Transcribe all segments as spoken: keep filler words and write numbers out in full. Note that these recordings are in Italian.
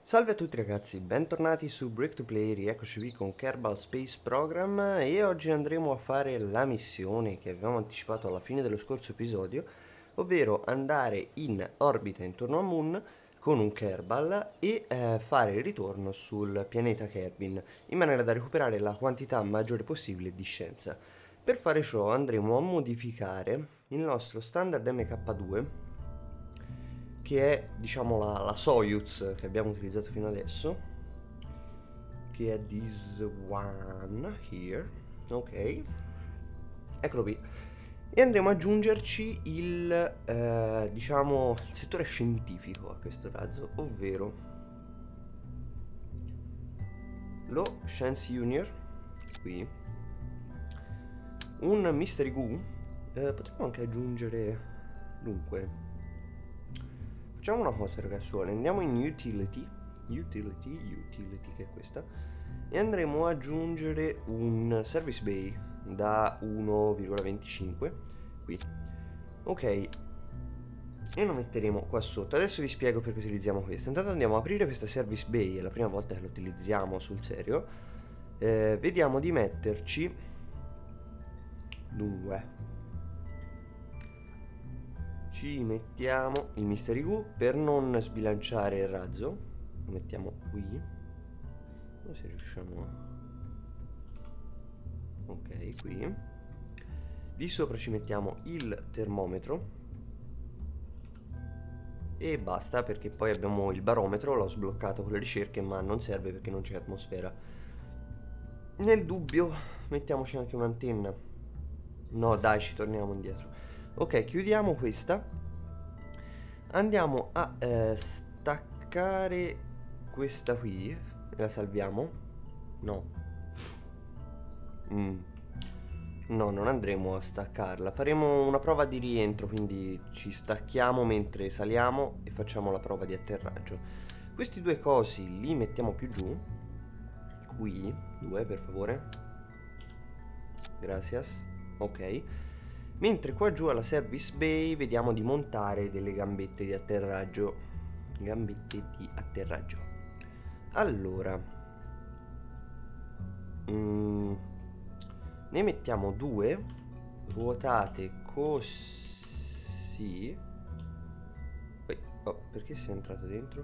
Salve a tutti ragazzi, bentornati su Break to Play, rieccoci qui con Kerbal Space Program e oggi andremo a fare la missione che avevamo anticipato alla fine dello scorso episodio, ovvero andare in orbita intorno a Moon con un Kerbal e eh, fare il ritorno sul pianeta Kerbin, in maniera da recuperare la quantità maggiore possibile di scienza. Per fare ciò andremo a modificare il nostro standard M K due, che è diciamo la, la Soyuz che abbiamo utilizzato fino adesso, che è this one here, ok, eccolo qui, e andremo ad aggiungerci il eh, diciamo il settore scientifico a questo razzo, ovvero lo Science Junior, qui un Mystery Goo, eh, potremmo anche aggiungere, dunque facciamo una cosa ragazzuoli, andiamo in utility, utility, utility che è questa, e andremo ad aggiungere un service bay da uno virgola venticinque qui, ok, e lo metteremo qua sotto. Adesso vi spiego perché utilizziamo questo. Intanto andiamo ad aprire questa service bay, è la prima volta che lo utilizziamo sul serio. Eh, vediamo di metterci, dunque ci mettiamo il Mystery Goo per non sbilanciare il razzo, lo mettiamo qui, vediamo se riusciamo a... ok, qui di sopra ci mettiamo il termometro e basta, perché poi abbiamo il barometro, l'ho sbloccato con le ricerche ma non serve perché non c'è atmosfera. Nel dubbio mettiamoci anche un'antenna, no dai, ci torniamo indietro. Ok, chiudiamo questa, andiamo a eh, staccare questa qui e la salviamo. No, mm. no, non andremo a staccarla, faremo una prova di rientro, quindi ci stacchiamo mentre saliamo e facciamo la prova di atterraggio. Questi due cosi li mettiamo più giù, qui, due per favore, gracias, ok. Mentre qua giù alla service bay vediamo di montare delle gambette di atterraggio. Gambette di atterraggio. Allora, mm, ne mettiamo due ruotate così. Poi, oh, perché sei entrato dentro?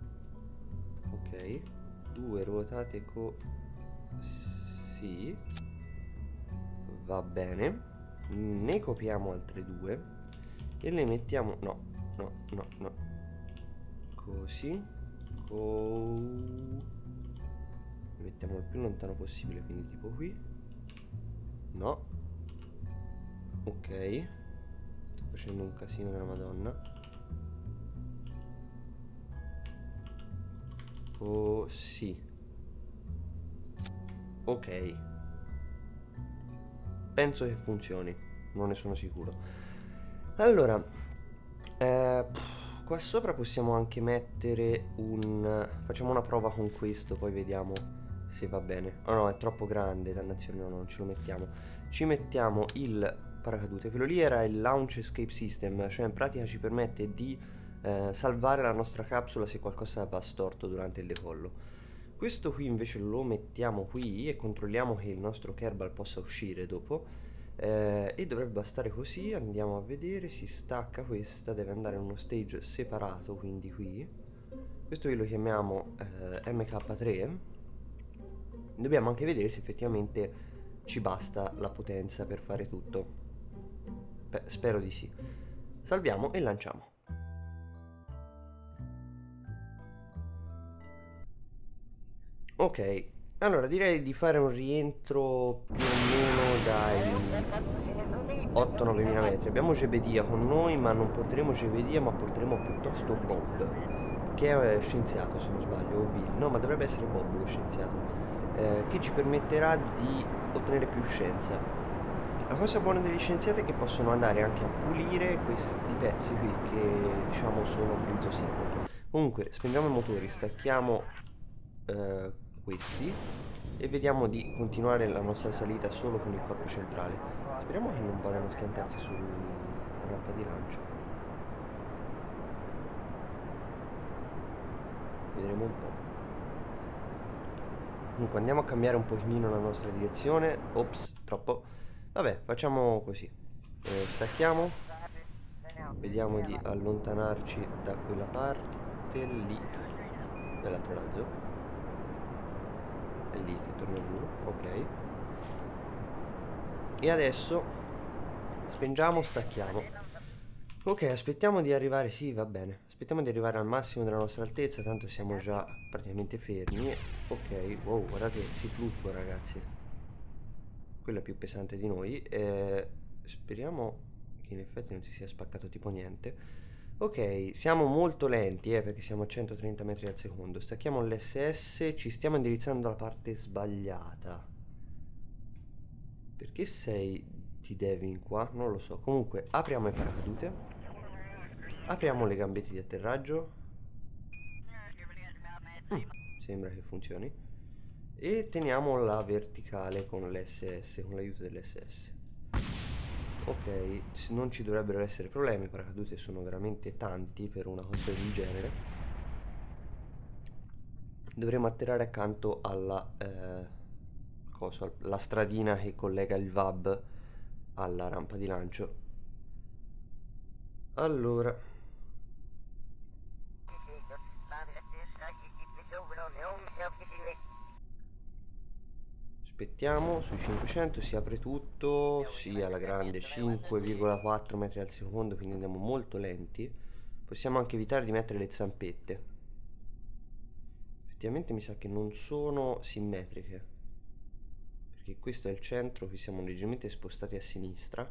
Ok, due ruotate così. Va bene. Ne copiamo altre due e le mettiamo, no, no, no, no, così, co... le mettiamo il più lontano possibile, quindi tipo qui, no, ok, sto facendo un casino della madonna, così, ok. Penso che funzioni, non ne sono sicuro. Allora, eh, qua sopra possiamo anche mettere un... facciamo una prova con questo, poi vediamo se va bene. Oh no, è troppo grande, dannazione, no, non ce lo mettiamo. Ci mettiamo il paracadute, quello lì era il Launch Escape System, cioè in pratica ci permette di eh, salvare la nostra capsula se qualcosa va storto durante il decollo. Questo qui invece lo mettiamo qui e controlliamo che il nostro Kerbal possa uscire dopo, eh, e dovrebbe bastare così. Andiamo a vedere, si stacca questa, deve andare in uno stage separato, quindi qui. Questo qui lo chiamiamo eh, M K tre. Dobbiamo anche vedere se effettivamente ci basta la potenza per fare tutto. Beh, spero di sì. Salviamo e lanciamo. Ok, allora direi di fare un rientro più o meno dai otto nove mila metri. Abbiamo Gebedia con noi, ma non porteremo Gebedia, ma porteremo piuttosto Bob, che è scienziato se non sbaglio, o Bill, no, ma dovrebbe essere Bob lo scienziato, eh, che ci permetterà di ottenere più scienza. La cosa buona degli scienziati è che possono andare anche a pulire questi pezzi qui, che diciamo sono utilizzo singolo. Comunque, spendiamo i motori, stacchiamo... Eh, questi e vediamo di continuare la nostra salita solo con il corpo centrale. Speriamo che non vadano a schiantarsi sulla rampa di lancio. Vedremo un po'. Comunque andiamo a cambiare un pochino la nostra direzione. Ops, troppo. Vabbè, facciamo così. Eh, stacchiamo. Vediamo di allontanarci da quella parte lì. Dell'altro razzo. È lì che torna giù. Ok. E adesso spengiamo, stacchiamo. Ok, aspettiamo di arrivare. Sì, va bene. Aspettiamo di arrivare al massimo della nostra altezza. Tanto siamo già praticamente fermi. Ok, wow, guardate, si fluttua, ragazzi. Quello è più pesante di noi. eh, Speriamo che in effetti non si sia spaccato tipo niente. Ok, siamo molto lenti, eh, perché siamo a centotrenta metri al secondo. Stacchiamo l'S S. Ci stiamo indirizzando dalla parte sbagliata. Perché sei di Devin qua? Non lo so. Comunque apriamo il paracadute. Apriamo le gambette di atterraggio. mm, Sembra che funzioni. E teniamo la verticale con l'S S, con l'aiuto dell'S S. Ok, non ci dovrebbero essere problemi. I paracadute sono veramente tanti per una cosa del genere. Dovremo atterrare accanto alla eh, cosa, la stradina che collega il V A B alla rampa di lancio. Allora, aspettiamo sui cinquecento, si apre tutto, sì, alla grande, cinque virgola quattro metri al secondo, quindi andiamo molto lenti. Possiamo anche evitare di mettere le zampette. Effettivamente mi sa che non sono simmetriche, perché questo è il centro, qui siamo leggermente spostati a sinistra.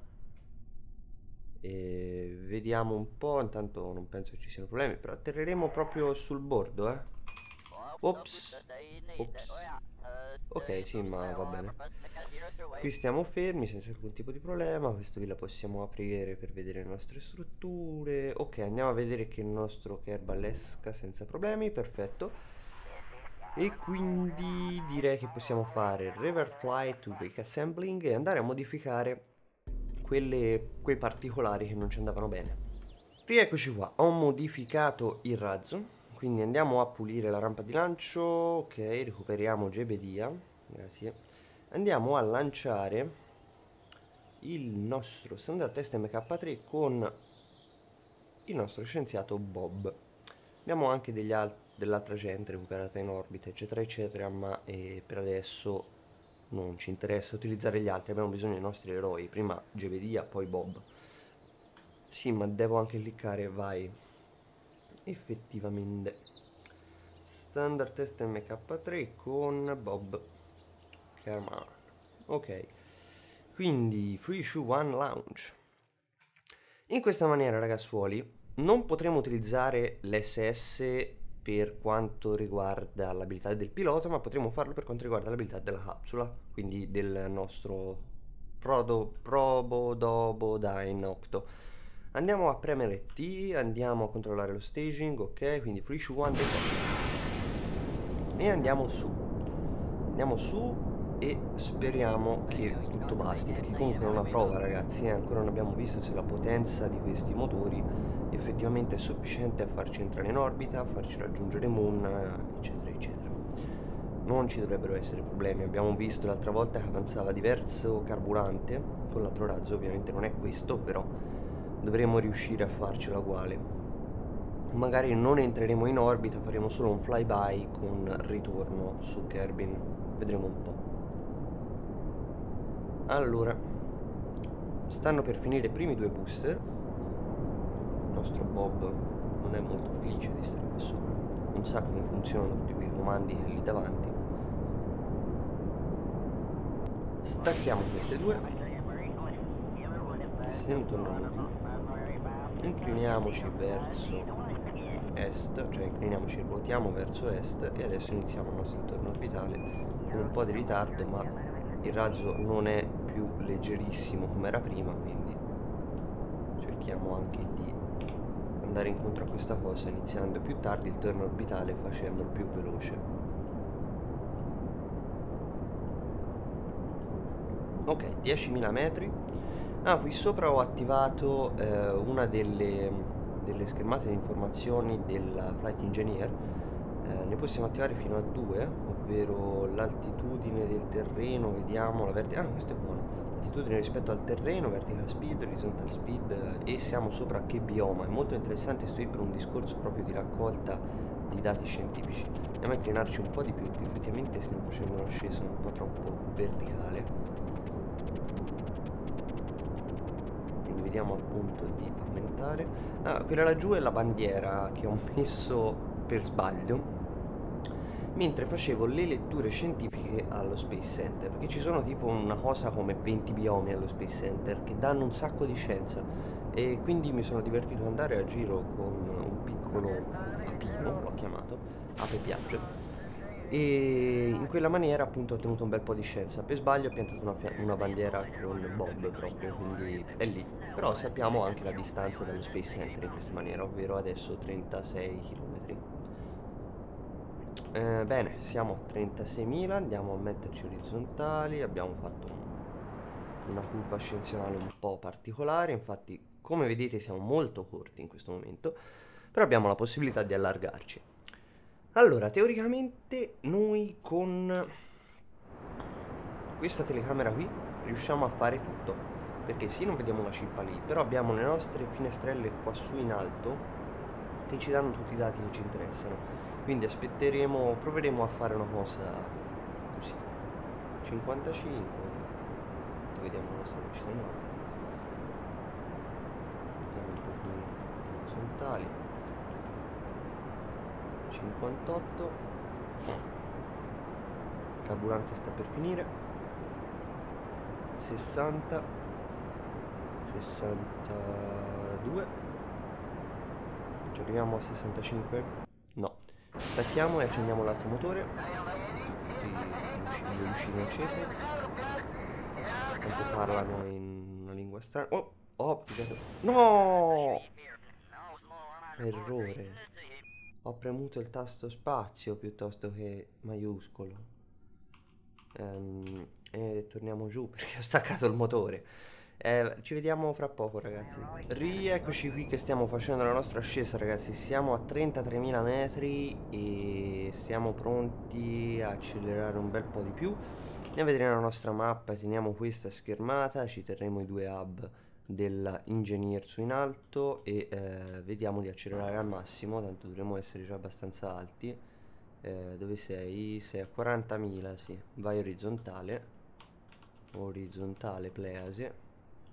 E vediamo un po', intanto non penso che ci siano problemi, però atterreremo proprio sul bordo, eh. Ops, ops. Ok, sì, ma va bene. Qui stiamo fermi senza alcun tipo di problema. Questo vi la possiamo aprire per vedere le nostre strutture. Ok, andiamo a vedere che il nostro Kerbal esca senza problemi, perfetto. E quindi direi che possiamo fare Revert Flight to Wake Assembling e andare a modificare quelle, quei particolari che non ci andavano bene. Rieccoci qua, ho modificato il razzo. Quindi andiamo a pulire la rampa di lancio. Ok, recuperiamo Gebedia. Grazie. Andiamo a lanciare il nostro standard test M K tre con il nostro scienziato Bob. Abbiamo anche degli dell'altra gente recuperata in orbita, eccetera, eccetera, ma eh, per adesso non ci interessa utilizzare gli altri. Abbiamo bisogno dei nostri eroi. Prima Gebedia, poi Bob. Sì, ma devo anche cliccare, vai. Effettivamente standard test M K tre con Bob Kerman. Ok, quindi Free Shoe One Launch. In questa maniera, ragazzuoli, non potremo utilizzare l'S S per quanto riguarda l'abilità del pilota, ma potremo farlo per quanto riguarda l'abilità della capsula, quindi del nostro Prodo Probodobodine Octo. Andiamo a premere T, andiamo a controllare lo staging, ok, quindi Free Shoe One e andiamo su. Andiamo su e speriamo che tutto basti, perché comunque è una prova, ragazzi, e ancora non abbiamo visto se la potenza di questi motori effettivamente è sufficiente a farci entrare in orbita, a farci raggiungere Moon, eccetera, eccetera. Non ci dovrebbero essere problemi. Abbiamo visto l'altra volta che avanzava diverso carburante con l'altro razzo, ovviamente non è questo, però dovremo riuscire a farcela uguale. Magari non entreremo in orbita, faremo solo un flyby con ritorno su Kerbin. Vedremo un po'. Allora, stanno per finire i primi due booster. Il nostro Bob non è molto felice di stare qua sopra. Non sa come funzionano tutti quei comandi che è lì davanti. Stacchiamo queste due. Se ne torniamo giù. Incliniamoci verso est, cioè incliniamoci, ruotiamo verso est e adesso iniziamo il nostro ritorno orbitale con un po' di ritardo, ma il razzo non è più leggerissimo come era prima, quindi cerchiamo anche di andare incontro a questa cosa iniziando più tardi il turno orbitale, facendolo più veloce. Ok, diecimila metri. Ah, qui sopra ho attivato eh, una delle, delle schermate di informazioni della Flight Engineer, eh, ne possiamo attivare fino a due, ovvero l'altitudine del terreno, vediamo la verticale, ah questo è buono, l'altitudine rispetto al terreno, vertical speed, horizontal speed, eh, e siamo sopra che bioma. È molto interessante, sto qui per un discorso proprio di raccolta di dati scientifici. Andiamo a inclinarci un po' di più, perché effettivamente stiamo facendo un'ascesa un po' troppo verticale. Quindi vediamo appunto di aumentare. Ah, quella laggiù è la bandiera che ho messo per sbaglio mentre facevo le letture scientifiche allo Space Center, perché ci sono tipo una cosa come venti biomi allo Space Center che danno un sacco di scienza, e quindi mi sono divertito ad andare a giro con un piccolo apino, l'ho chiamato, ape piaggio, e in quella maniera appunto ho ottenuto un bel po' di scienza. Per sbaglio ho piantato una, una bandiera con Bob proprio, quindi è lì. Però sappiamo anche la distanza dallo Space Center in questa maniera, ovvero adesso trentasei chilometri. Eh, bene, siamo a trentaseimila, andiamo a metterci orizzontali, abbiamo fatto un, una curva ascensionale un po' particolare, infatti come vedete siamo molto corti in questo momento, però abbiamo la possibilità di allargarci. Allora, teoricamente noi con questa telecamera qui riusciamo a fare tutto, perché sì, non vediamo la cippa lì, però abbiamo le nostre finestrelle qua su in alto che ci danno tutti i dati che ci interessano. Quindi aspetteremo, proveremo a fare una cosa così, cinquantacinque, vediamo la nostra velocità in orbita, vediamo un po' più orizzontali, cinquantotto, il carburante sta per finire, sessanta, sessantadue, ci arriviamo a sessantacinque? No. Stacchiamo e accendiamo l'altro motore, tutte le lucine accese, tanto parlano in una lingua strana. Oh, ho applicato... No! Errore. Ho premuto il tasto spazio piuttosto che maiuscolo. Ehm, e torniamo giù perché ho staccato il motore. Eh, ci vediamo fra poco, ragazzi. Rieccoci qui che stiamo facendo la nostra ascesa, ragazzi. Siamo a trentatremila metri e siamo pronti a accelerare un bel po' di più. Andiamo a vedere la nostra mappa, teniamo questa schermata, ci terremo i due hub della Engineer su in alto e eh, vediamo di accelerare al massimo, tanto dovremmo essere già abbastanza alti. Eh, dove sei? Sei a quarantamila, sì. Vai orizzontale. Orizzontale, Please.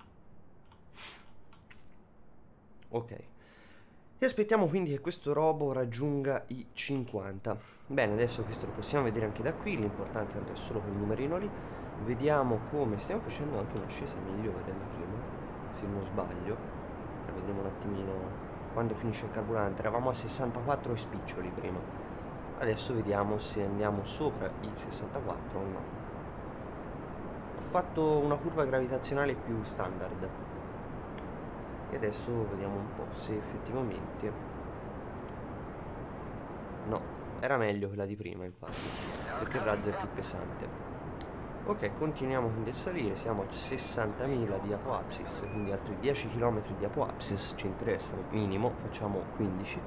Ok. E aspettiamo quindi che questo robo raggiunga i cinquanta. Bene, adesso questo lo possiamo vedere anche da qui, l'importante tanto è solo quel numerino lì. Vediamo come stiamo facendo anche un'ascesa migliore da prima, se non sbaglio. E vedremo un attimino quando finisce il carburante. Eravamo a sessantaquattro e spiccioli prima. Adesso vediamo se andiamo sopra i sessantaquattro o no. Ho fatto una curva gravitazionale più standard. E adesso vediamo un po' se effettivamente... No, era meglio quella di prima infatti, perché il razzo è più pesante. Ok, continuiamo quindi a salire, siamo a sessantamila di apoapsis, quindi altri dieci chilometri di apoapsis ci interessano, minimo, facciamo quindici.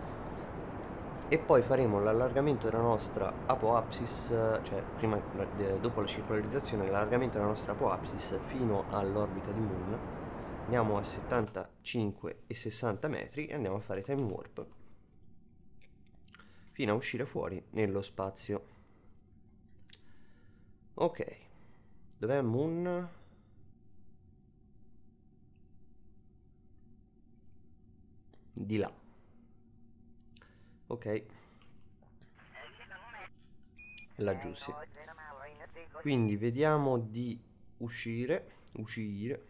E poi faremo l'allargamento della nostra apoapsis, cioè prima, dopo la circolarizzazione, l'allargamento della nostra apoapsis fino all'orbita di Moon. Andiamo a settantacinque e sessanta metri e andiamo a fare time warp fino a uscire fuori nello spazio. Ok, dov'è Moon? Di là. Ok, è laggiù, sì. Quindi vediamo di uscire, uscire.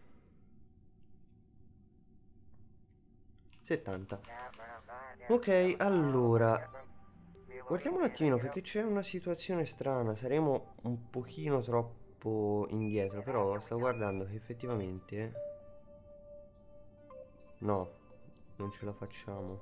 settanta. Ok, allora guardiamo un attimino perché c'è una situazione strana. Saremo un pochino troppo indietro, però sto guardando che effettivamente no, non ce la facciamo.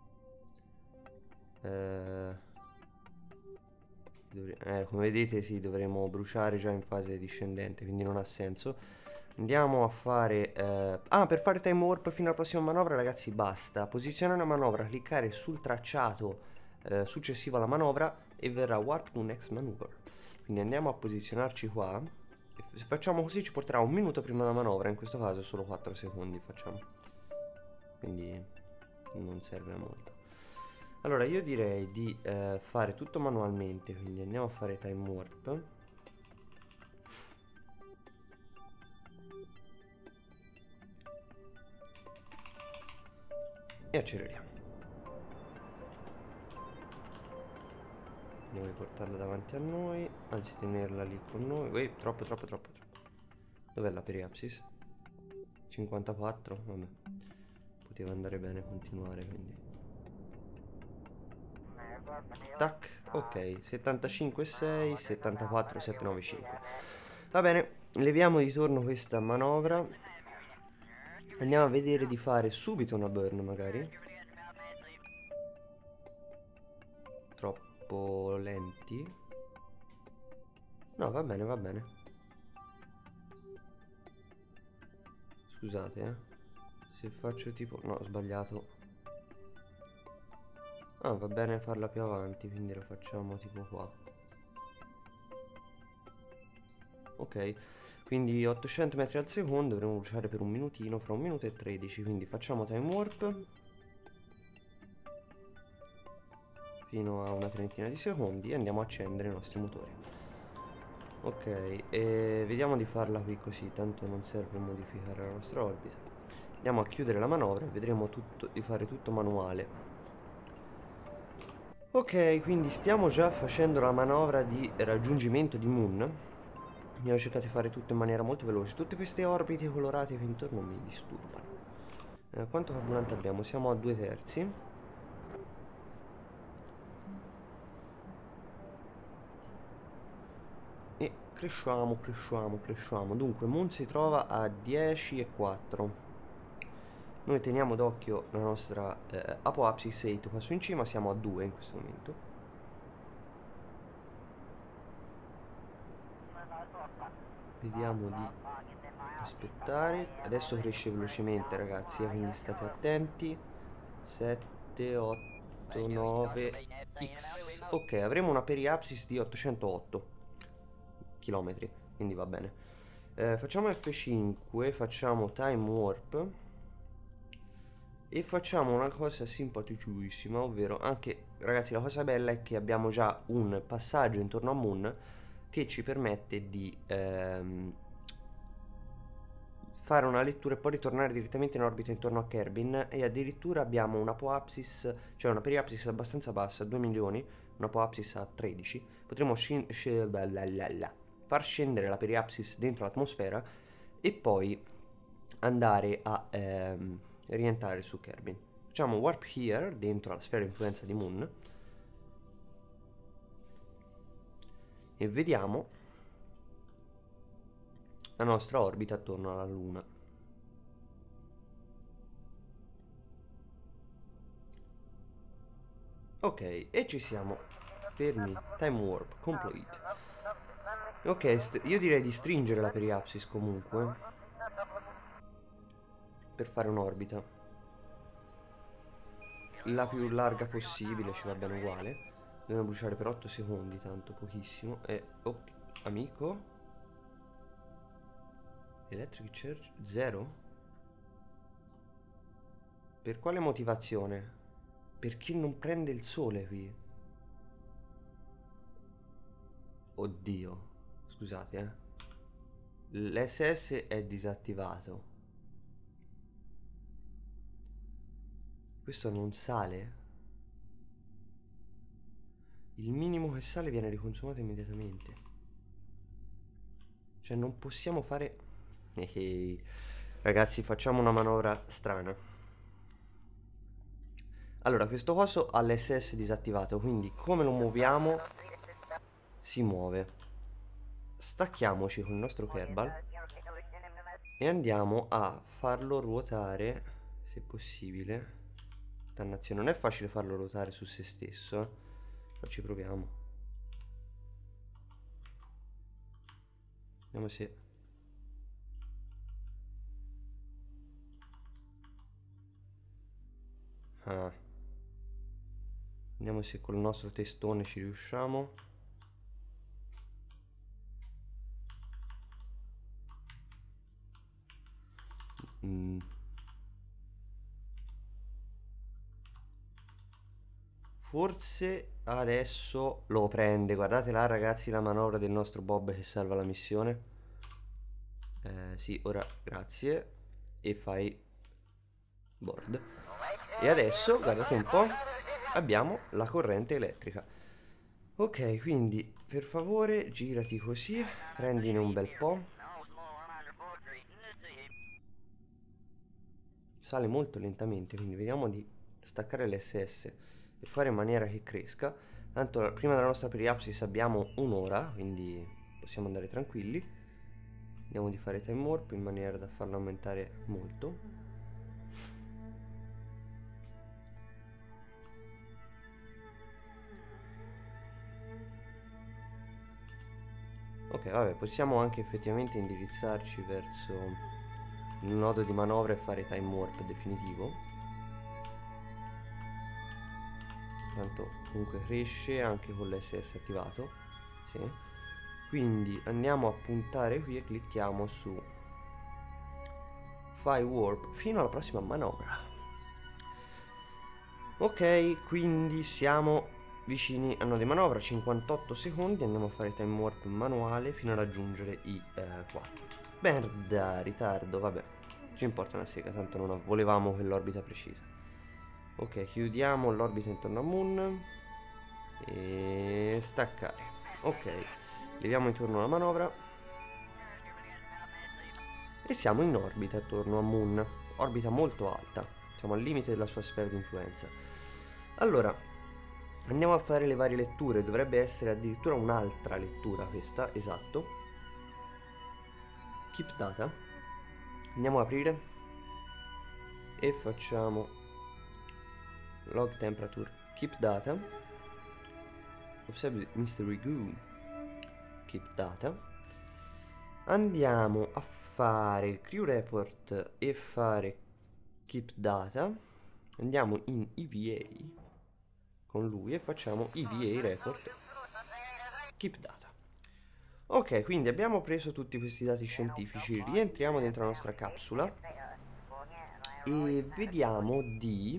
eh, dovre- eh, come vedete sì, dovremo bruciare già in fase discendente, quindi non ha senso. Andiamo a fare... Eh... Ah, per fare time warp fino alla prossima manovra, ragazzi, basta. Posizionare una manovra, cliccare sul tracciato eh, successivo alla manovra e verrà Warp to Next Maneuver. Quindi andiamo a posizionarci qua. E se facciamo così ci porterà un minuto prima della manovra, in questo caso solo quattro secondi facciamo. Quindi non serve a molto. Allora io direi di eh, fare tutto manualmente, quindi andiamo a fare time warp. E acceleriamo. Andiamo a portarla davanti a noi, anzi tenerla lì con noi. Uè, troppo, troppo, troppo, troppo. Dov'è la periapsis? cinquantaquattro, vabbè. Poteva andare bene continuare, quindi. Tac, ok, settantacinque virgola sei, settantaquattro virgola settecentonovantacinque. Va bene, leviamo di torno questa manovra. Andiamo a vedere di fare subito una burn magari. Troppo lenti. No, va bene, va bene. Scusate, eh. Se faccio tipo... No, ho sbagliato. Ah, va bene farla più avanti, quindi la facciamo tipo qua. Ok, quindi ottocento metri al secondo, dovremo bruciare per un minutino, fra un minuto e tredici, quindi facciamo time warp fino a una trentina di secondi e andiamo a accendere i nostri motori. Ok, e vediamo di farla qui così, tanto non serve modificare la nostra orbita. Andiamo a chiudere la manovra e vedremo tutto, di fare tutto manuale. Ok, quindi stiamo già facendo la manovra di raggiungimento di Moon. Abbiamo cercato di fare tutto in maniera molto veloce. Tutte queste orbite colorate qui intorno mi disturbano. Eh, quanto carburante abbiamo? Siamo a due terzi. E cresciamo, cresciamo, cresciamo. Dunque, Moon si trova a dieci e quattro. Noi teniamo d'occhio la nostra eh, Apoapsis otto qua su in cima. Siamo a due in questo momento. Vediamo di aspettare. Adesso cresce velocemente, ragazzi, eh, quindi state attenti. sette, otto, nove x. Ok, avremo una periapsis di ottocentotto chilometri, quindi va bene. Eh, facciamo F cinque, facciamo time warp e facciamo una cosa simpaticissima, ovvero anche, ragazzi, la cosa bella è che abbiamo già un passaggio intorno a Moon che ci permette di ehm, fare una lettura e poi ritornare direttamente in orbita intorno a Kerbin. E addirittura abbiamo una apoapsis, cioè una periapsis abbastanza bassa, due milioni, una apoapsis a tredici. Potremo sc- sc- far scendere la periapsis dentro l'atmosfera e poi andare a ehm, rientrare su Kerbin. Facciamo warp here dentro la sfera di influenza di Moon e vediamo la nostra orbita attorno alla Luna. Ok, e ci siamo. Fermi. Time warp complete. Ok, io direi di stringere la periapsis comunque per fare un'orbita la più larga possibile, ci va bene uguale. Dobbiamo bruciare per otto secondi, tanto pochissimo. E oh, amico, electric charge zero? Per quale motivazione? Perché non prende il sole qui? Oddio, scusate, eh. L'S S è disattivato. Questo non sale? Il minimo che sale viene riconsumato immediatamente. Cioè non possiamo fare... Ehi. Ragazzi, facciamo una manovra strana. Allora, questo coso ha l'S S disattivato, quindi come lo muoviamo si muove. Stacchiamoci con il nostro Kerbal e andiamo a farlo ruotare, se possibile. Dannazione, non è facile farlo ruotare su se stesso, eh. Però ci proviamo. Vediamo se... Ah. Vediamo se col nostro testone ci riusciamo. Mm. Forse adesso lo prende. Guardate là ragazzi la manovra del nostro Bob che salva la missione. Eh, sì, ora grazie. E fai board. E adesso, guardate un po', abbiamo la corrente elettrica. Ok, quindi per favore girati così, prendine un bel po'. Sale molto lentamente, quindi vediamo di staccare l'S S e fare in maniera che cresca. Tanto prima della nostra periapsis abbiamo un'ora, quindi possiamo andare tranquilli. Vediamo di fare time warp in maniera da farlo aumentare molto. Ok, vabbè, possiamo anche effettivamente indirizzarci verso il nodo di manovra e fare time warp definitivo. Tanto comunque cresce anche con l'S S attivato. Sì. Quindi andiamo a puntare qui e clicchiamo su Fire Warp fino alla prossima manovra. Ok, quindi siamo vicini al nodo di manovra, cinquantotto secondi, andiamo a fare time warp manuale fino a raggiungere i eh, quattro. Merda, ritardo, vabbè, ci importa una sega, tanto non volevamo quell'orbita precisa. Ok, chiudiamo l'orbita intorno a Moon e staccare. Ok, leviamo intorno alla manovra e siamo in orbita attorno a Moon, orbita molto alta, siamo al limite della sua sfera di influenza. Allora, andiamo a fare le varie letture, dovrebbe essere addirittura un'altra lettura questa, esatto. Keep data. Andiamo a aprire e facciamo log temperature, keep data. Observe mystery goo, keep data. Andiamo a fare il crew report e fare keep data. Andiamo in E V A con lui e facciamo E V A report keep data. Ok, quindi abbiamo preso tutti questi dati scientifici, rientriamo dentro la nostra capsula e vediamo di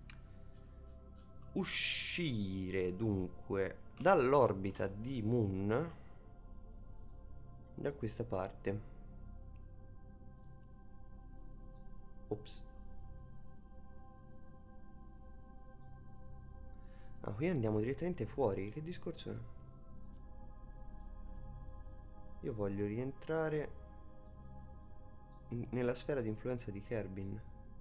uscire dunque dall'orbita di Moon da questa parte. Ops. Ah, qui andiamo direttamente fuori, che discorso è? Io voglio rientrare in- nella sfera di influenza di Kerbin.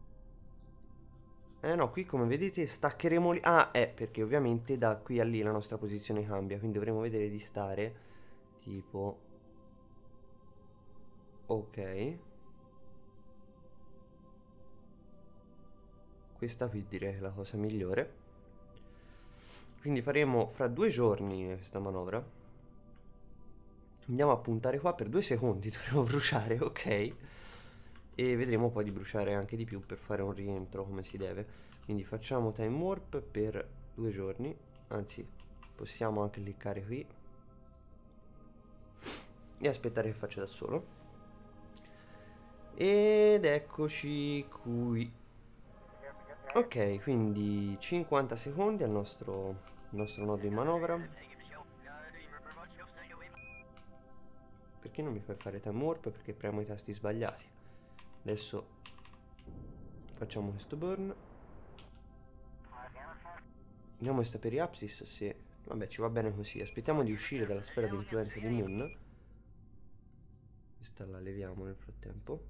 Eh no, qui come vedete staccheremo lì. Ah, è perché ovviamente da qui a lì la nostra posizione cambia, quindi dovremo vedere di stare tipo... Ok. Questa qui direi che è la cosa migliore. Quindi faremo fra due giorni questa manovra. Andiamo a puntare qua per due secondi, dovremo bruciare, ok? E vedremo poi di bruciare anche di più per fare un rientro come si deve. Quindi facciamo time warp per due giorni. Anzi, possiamo anche cliccare qui e aspettare che faccia da solo. Ed eccoci qui. Ok, quindi cinquanta secondi al nostro, nostro nodo in manovra. Perché non mi fai fare time warp? Perché premo i tasti sbagliati. Adesso facciamo questo burn. Vediamo questa periapsis se... Vabbè, ci va bene così. Aspettiamo di uscire dalla sfera di influenza di Moon. Questa la leviamo nel frattempo.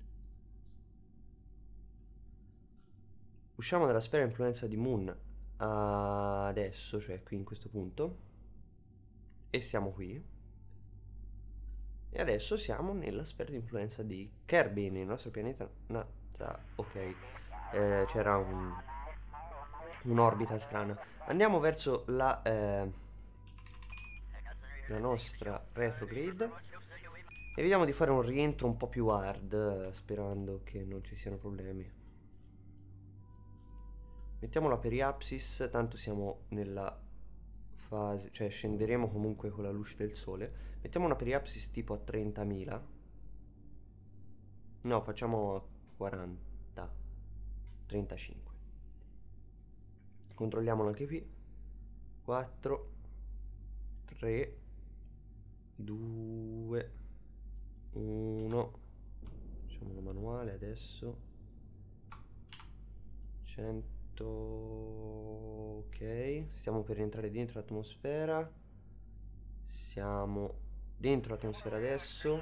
Usciamo dalla sfera di influenza di Moon adesso, cioè qui in questo punto. E siamo qui. E adesso siamo nella sfera di influenza di Kerbin, il nostro pianeta nata. Ok, eh, c'era un... un'orbita strana. Andiamo verso la, eh, la nostra retrograde e vediamo di fare un rientro un po' più hard, sperando che non ci siano problemi. Mettiamo la periapsis, tanto siamo nella fase, cioè scenderemo comunque con la luce del sole. Mettiamo una periapsis tipo a trentamila. No, facciamo a quaranta, trentacinque. Controlliamolo anche qui. quattro, tre, due, uno. Facciamolo manuale adesso. cento. Ok, stiamo per entrare dentro l'atmosfera. Siamo dentro l'atmosfera adesso.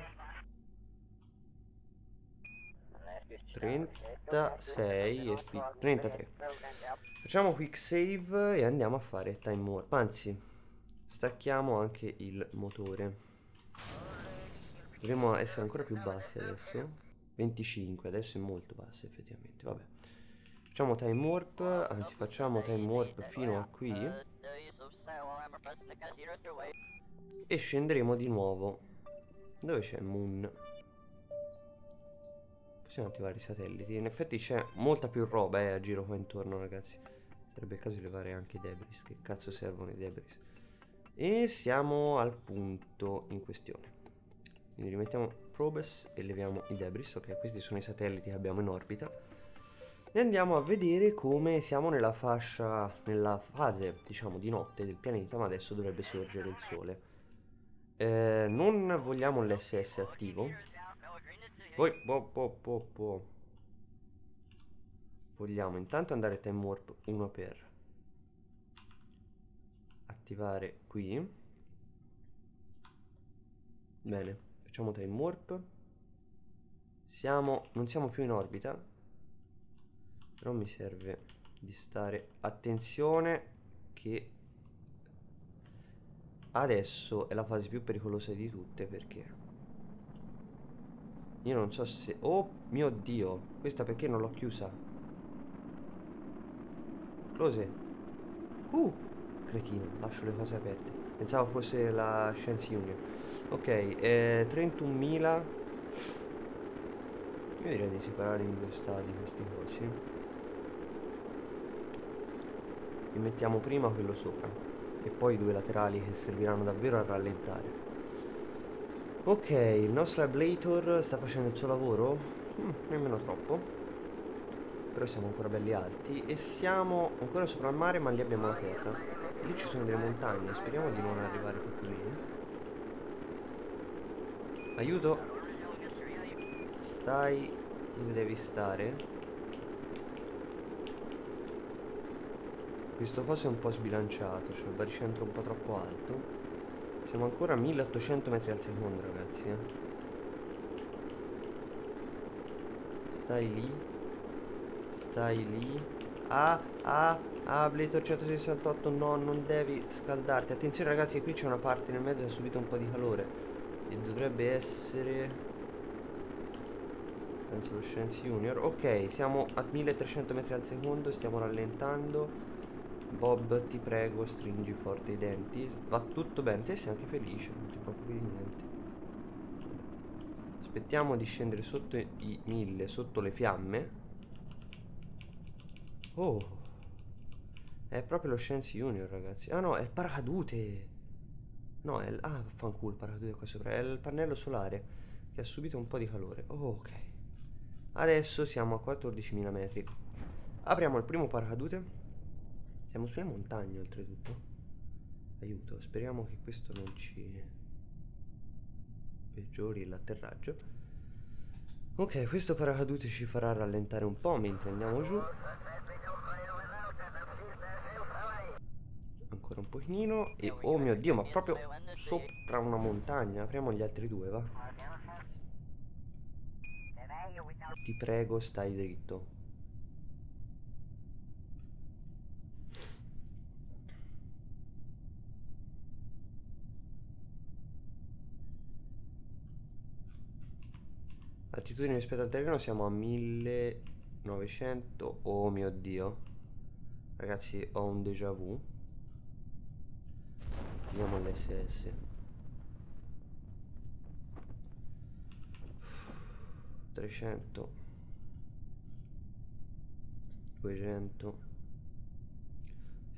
trentasei e speed trentatré. Facciamo quick save e andiamo a fare time warp. Anzi, stacchiamo anche il motore. Dovremmo essere ancora più bassi adesso. venticinque, adesso è molto basso effettivamente. Vabbè. Facciamo time warp, anzi facciamo time warp fino a qui. E scenderemo di nuovo. Dove c'è Moon? Possiamo attivare i satelliti. In effetti c'è molta più roba eh, a giro qua intorno, ragazzi. Sarebbe il caso di levare anche i debris. Che cazzo servono i debris? E siamo al punto in questione. Quindi rimettiamo probes e leviamo i debris. Ok, questi sono i satelliti che abbiamo in orbita. E andiamo a vedere come siamo nella fascia, nella fase, diciamo, di notte del pianeta, ma adesso dovrebbe sorgere il sole. Eh, non vogliamo l'S S attivo. Poi, po, po, po, po. Vogliamo intanto andare time warp uno per attivare qui. Bene, facciamo time warp. Siamo, non siamo più in orbita, però mi serve di stare attenzione che adesso è la fase più pericolosa di tutte, perché io non so se... Oh mio Dio, questa perché non l'ho chiusa? Close. Uh, cretino, lascio le cose aperte. Pensavo fosse la Science Union. Ok, eh, trentunomila. Io direi di separare in due stadi questi cosi. E mettiamo prima quello sopra e poi i due laterali che serviranno davvero a rallentare. Ok, il nostro ablator sta facendo il suo lavoro? Mm, nemmeno troppo. Però siamo ancora belli alti e siamo ancora sopra il mare, ma lì abbiamo la terra. Lì ci sono delle montagne, speriamo di non arrivare proprio lì. Aiuto! Stai dove devi stare. Questo coso è un po' sbilanciato, cioè il baricentro un po' troppo alto. Siamo ancora a milleottocento metri al secondo, ragazzi, eh. Stai lì. Stai lì. Ah, ah, ah, Ablator centosessantotto, no, non devi scaldarti. Attenzione, ragazzi, qui c'è una parte nel mezzo che ha subito un po' di calore. E dovrebbe essere... penso lo Science Junior. Ok, siamo a milletrecento metri al secondo, stiamo rallentando. Bob, ti prego, stringi forte i denti. Va tutto bene, te sei anche felice, non ti preoccupi di niente. Aspettiamo di scendere sotto i mille, sotto le fiamme. Oh, è proprio lo Science Junior, ragazzi. Ah no, è il paracadute. No, è il... ah, fanculo, il paracadute qua sopra. È il pannello solare che ha subito un po' di calore. Oh, ok. Adesso siamo a quattordicimila metri. Apriamo il primo paracadute. Siamo sulle montagne, oltretutto. Aiuto, speriamo che questo non ci peggiori l'atterraggio. Ok, questo paracadute ci farà rallentare un po' mentre andiamo giù. Ancora un pochino. E oh mio Dio, ma proprio sopra una montagna. Apriamo gli altri due, va. Ti prego, stai dritto. Altitudine rispetto al terreno siamo a millenovecento. Oh mio Dio. Ragazzi, ho un déjà vu. Attiviamo l'S S. trecento. duecento.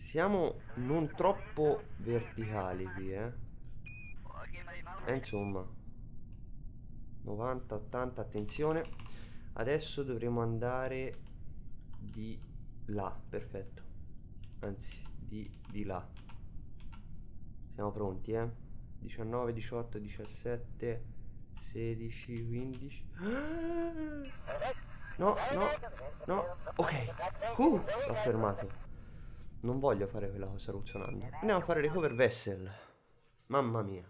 Siamo non troppo verticali qui, eh. E insomma, novanta, ottanta, attenzione. Adesso dovremo andare di là, perfetto. Anzi, di, di là. Siamo pronti, eh. diciannove, diciotto, diciassette, sedici, quindici. No, no, no. Ok. Uh, l'ho fermato. Non voglio fare quella cosa ruzzolando. Andiamo a fare recover vessel. Mamma mia.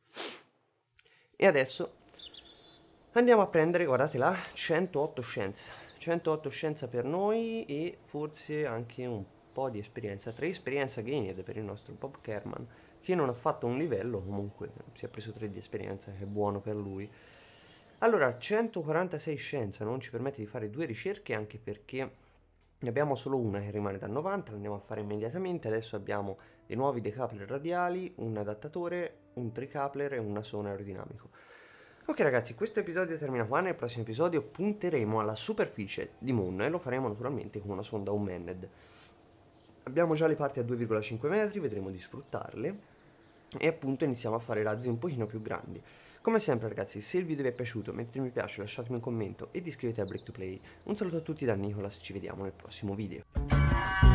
E adesso andiamo a prendere, guardate là, centootto scienza. centootto scienza per noi e forse anche un po' di esperienza. tre esperienza gained per il nostro Bob Kerman, che non ha fatto un livello, comunque si è preso tre di esperienza, che è buono per lui. Allora, centoquarantasei scienza non ci permette di fare due ricerche, anche perché ne abbiamo solo una che rimane da novanta, la andiamo a fare immediatamente. Adesso abbiamo dei nuovi decoupler radiali, un adattatore, un tricoupler e un nasone aerodinamico. Ok ragazzi, questo episodio termina qua. Nel prossimo episodio punteremo alla superficie di Moon e lo faremo naturalmente con una sonda unmanned. Abbiamo già le parti a due virgola cinque metri, vedremo di sfruttarle e appunto iniziamo a fare razzi un pochino più grandi. Come sempre ragazzi, se il video vi è piaciuto mettete mi piace, lasciatemi un commento ed iscrivetevi a Break to Play. Un saluto a tutti da Nicolas, ci vediamo nel prossimo video.